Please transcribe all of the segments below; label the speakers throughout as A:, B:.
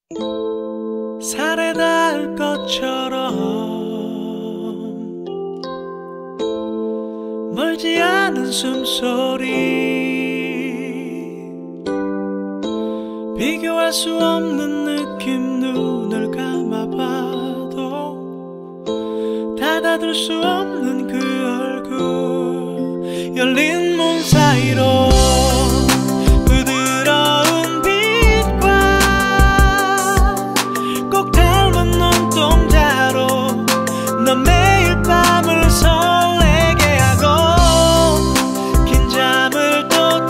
A: 살에 닿을 것처럼 멀지 않은 숨소리, 비교할 수 없는 느낌. 눈을 감아봐도 닫아둘 수 없는 그 얼굴. 열린 문 사이로 부드러운 빛과 꼭 닮은 눈동자로 넌 매일 밤을 설레게 하고 긴 잠을 또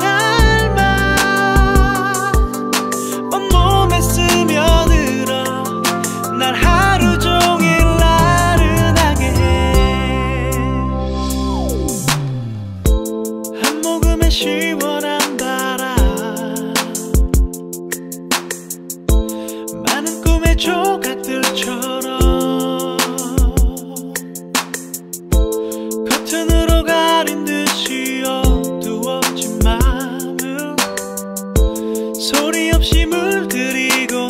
A: 닮아 온몸에 스며들어 날 하루 종일 나른하게 해. 한 모금의 시원한 바람, 많은 꿈의 조각들처럼 커튼으로 가린 듯이 어두워진 맘을 소리 없이 물들이고